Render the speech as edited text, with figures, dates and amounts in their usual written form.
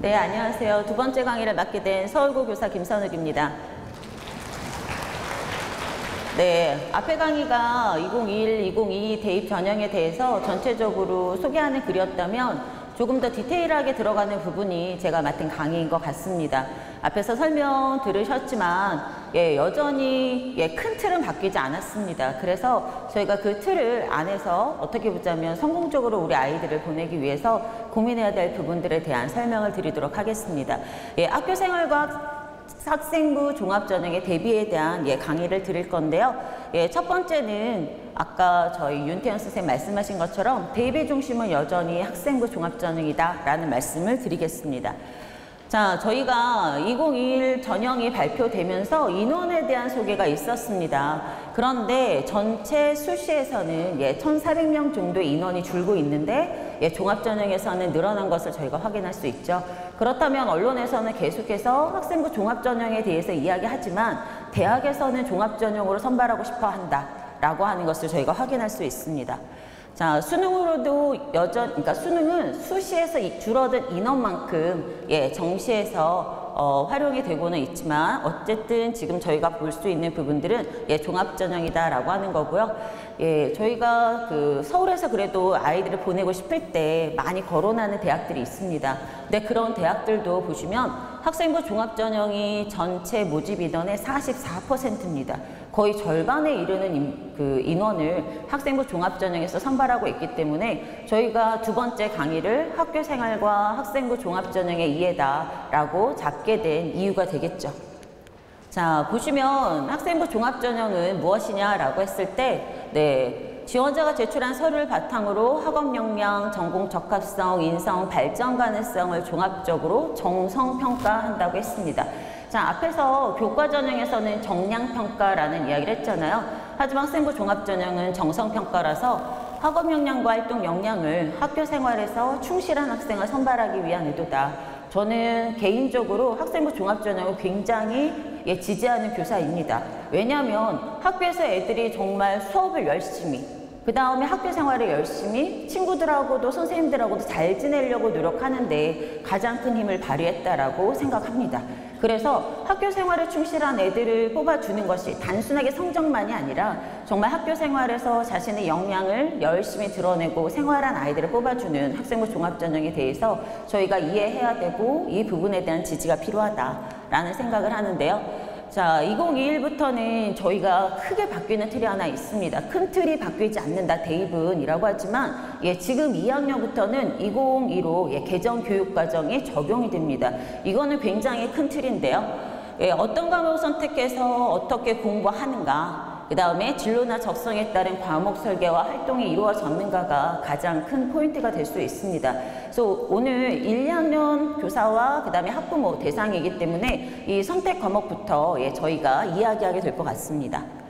네, 안녕하세요. 두 번째 강의를 맡게 된 서울고 교사 김선욱입니다. 네, 앞에 강의가 2021-2022 대입 전형에 대해서 전체적으로 소개하는 글이었다면 조금 더 디테일하게 들어가는 부분이 제가 맡은 강의인 것 같습니다. 앞에서 설명 들으셨지만 여전히 큰 틀은 바뀌지 않았습니다. 그래서 저희가 그 틀을 안에서 어떻게 보자면 성공적으로 우리 아이들을 보내기 위해서 고민해야 될 부분들에 대한 설명을 드리도록 하겠습니다. 학교생활과 학생부 종합전형의 대비에 대한 강의를 드릴 건데요. 첫 번째는 아까 저희 윤태현 선생님 말씀하신 것처럼 대입의 중심은 여전히 학생부 종합전형이다 라는 말씀을 드리겠습니다. 자, 저희가 2021 전형이 발표되면서 인원에 대한 소개가 있었습니다. 그런데 전체 수시에서는 1,400명 정도의 인원이 줄고 있는데 종합전형에서는 늘어난 것을 저희가 확인할 수 있죠. 그렇다면 언론에서는 계속해서 학생부 종합전형에 대해서 이야기하지만 대학에서는 종합전형으로 선발하고 싶어 한다 라고 하는 것을 저희가 확인할 수 있습니다. 자, 수능으로도 그러니까 수능은 수시에서 줄어든 인원만큼 정시에서 활용이 되고는 있지만 어쨌든 지금 저희가 볼 수 있는 부분들은 종합전형이다라고 하는 거고요. 저희가 서울에서 그래도 아이들을 보내고 싶을 때 많이 거론하는 대학들이 있습니다. 근데 그런 대학들도 보시면 학생부 종합전형이 전체 모집 인원의 44%입니다. 거의 절반에 이르는 인원을 학생부 종합전형에서 선발하고 있기 때문에 저희가 두 번째 강의를 학교생활과 학생부 종합전형의 이해다라고 잡게 된 이유가 되겠죠. 자, 보시면 학생부 종합전형은 무엇이냐라고 했을 때 지원자가 제출한 서류를 바탕으로 학업 역량, 전공 적합성, 인성, 발전 가능성을 종합적으로 정성평가한다고 했습니다. 자, 앞에서 교과전형에서는 정량평가라는 이야기를 했잖아요. 하지만 학생부 종합전형은 정성평가라서 학업 역량과 활동 역량을 학교 생활에서 충실한 학생을 선발하기 위한 의도다. 저는 개인적으로 학생부 종합전형을 굉장히 지지하는 교사입니다. 왜냐하면 학교에서 애들이 정말 수업을 열심히, 그 다음에 학교 생활을 열심히 친구들하고도 선생님들하고도 잘 지내려고 노력하는데 가장 큰 힘을 발휘했다라고 생각합니다. 그래서 학교 생활에 충실한 애들을 뽑아주는 것이 단순하게 성적만이 아니라 정말 학교 생활에서 자신의 역량을 열심히 드러내고 생활한 아이들을 뽑아주는 학생부 종합전형에 대해서 저희가 이해해야 되고 이 부분에 대한 지지가 필요하다라는 생각을 하는데요. 자, 2021부터는 저희가 크게 바뀌는 틀이 하나 있습니다. 큰 틀이 바뀌지 않는다, 대입은 이라고 하지만 지금 2학년부터는 2015 개정교육과정이 적용이 됩니다. 이거는 굉장히 큰 틀인데요. 어떤 과목을 선택해서 어떻게 공부하는가, 그 다음에 진로나 적성에 따른 과목 설계와 활동이 이루어졌는가가 가장 큰 포인트가 될 수 있습니다. 그래서 오늘 1, 2학년 교사와 그 다음에 학부모 대상이기 때문에 이 선택 과목부터 저희가 이야기하게 될 것 같습니다.